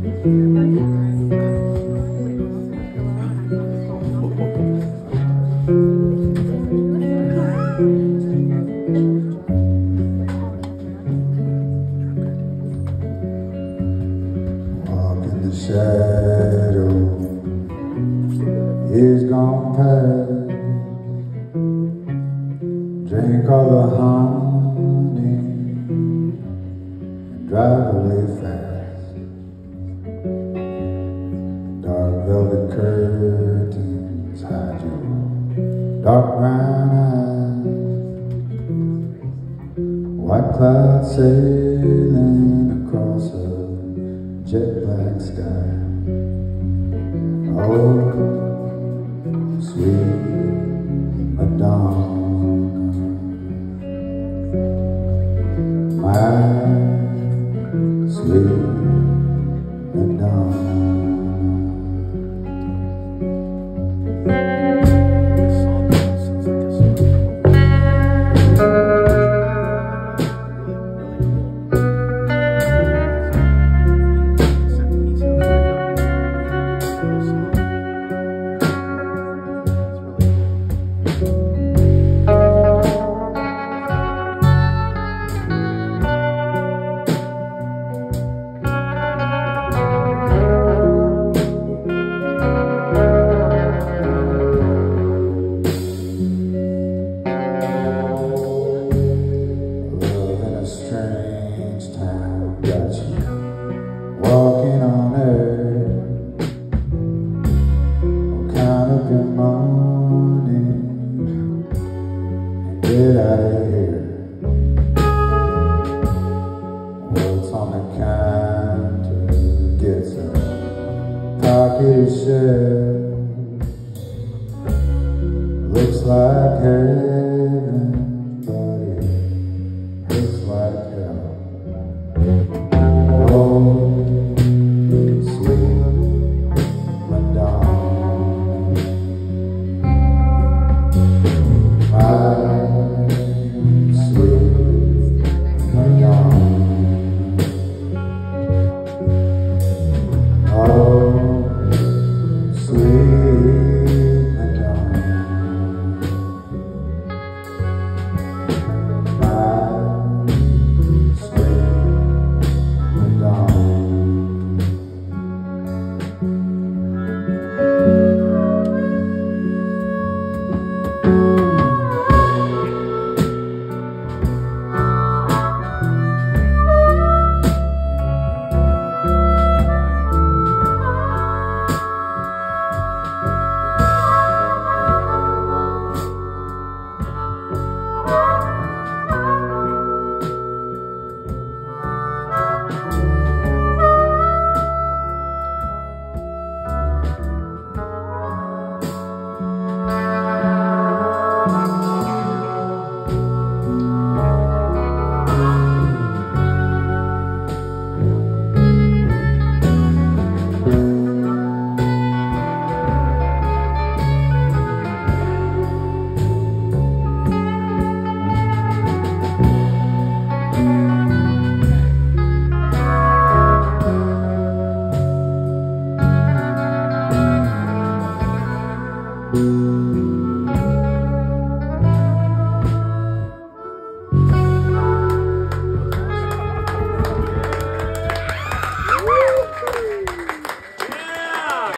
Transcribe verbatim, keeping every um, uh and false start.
The shadow is gone past. Drink all the honey and drive away fast. Dark velvet curtains hide your dark brown eyes. White clouds sailing across a jet black sky. Oh, sweet Madonna, my sweet Madonna. Strange time, got you walking on air. I'll count up your money and get out of here. What's on the counter gets a pocket of share.